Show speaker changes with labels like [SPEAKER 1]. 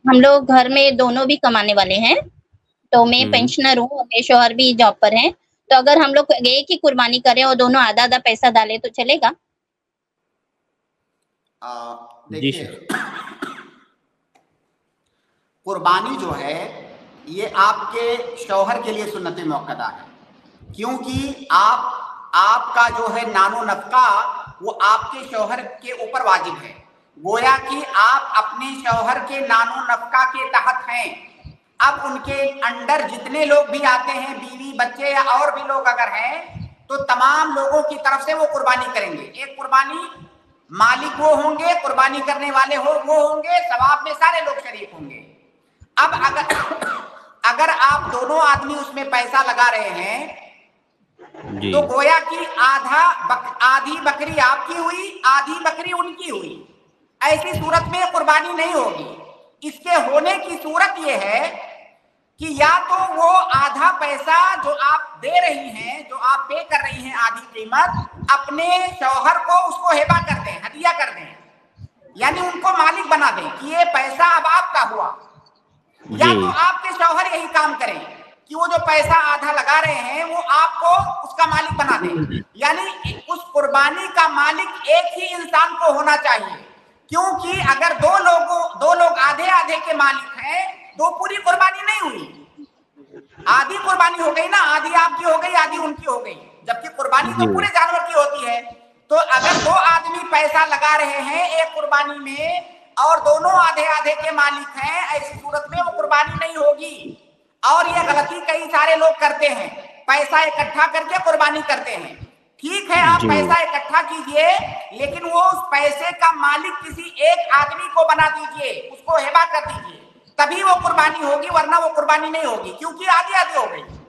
[SPEAKER 1] हम लोग घर में दोनों भी कमाने वाले हैं, तो मैं पेंशनर हूँ, मेरे शौहर भी जॉब पर हैं। तो अगर हम लोग एक ही कुर्बानी करें और दोनों आधा-आधा पैसा डालें तो चलेगा?
[SPEAKER 2] जी
[SPEAKER 3] देखिए,
[SPEAKER 2] सर।
[SPEAKER 3] कुर्बानी जो है ये आपके शौहर के लिए सुन्नत मुअक्कदा है, क्योंकि आपका जो है नानो नफका वो आपके शौहर के ऊपर वाजिब है। गोया कि आप अपने शौहर के नानो नफका के तहत हैं। अब उनके अंडर जितने लोग भी आते हैं, बीवी बच्चे या और भी लोग अगर हैं, तो तमाम लोगों की तरफ से वो कुर्बानी करेंगे। एक कुर्बानी मालिक वो होंगे, कुर्बानी करने वाले वो होंगे, सवाब में सारे लोग शरीक होंगे। अब अगर आप दोनों आदमी उसमें पैसा लगा रहे हैं तो गोया कि आधी बकरी आपकी हुई, आधी बकरी उनकी हुई। ऐसी सूरत में कुर्बानी नहीं होगी। इसके होने की सूरत यह है कि या तो वो आधा पैसा जो आप दे रही हैं, जो आप पे कर रही हैं आधी कीमत, अपने शौहर को उसको हिबा कर दें, हदिया कर दें, यानी उनको मालिक बना दें कि ये पैसा अब आपका हुआ। या तो आपके शौहर यही काम करें कि वो जो पैसा आधा लगा रहे हैं वो आपको उसका मालिक बना दें, यानी उस कुर्बानी का मालिक एक ही इंसान को होना चाहिए। क्योंकि अगर दो लोग आधे आधे के मालिक हैं तो पूरी कुर्बानी नहीं हुई, आधी कुर्बानी हो गई ना, आधी आपकी हो गई, आधी उनकी हो गई, जबकि कुर्बानी तो पूरे जानवर की होती है। तो अगर दो आदमी पैसा लगा रहे हैं एक कुर्बानी में और दोनों आधे आधे के मालिक हैं, ऐसी सूरत में वो कुर्बानी नहीं होगी। और ये गलती कई सारे लोग करते हैं, पैसा इकट्ठा करके कुर्बानी करते हैं। ठीक है, आप पैसा इकट्ठा कीजिए, लेकिन वो उस पैसे का मालिक किसी एक आदमी को बना दीजिए, उसको हिबा कर दीजिए, तभी वो कुर्बानी होगी, वरना वो कुर्बानी नहीं होगी, क्योंकि आधी आधी हो गई।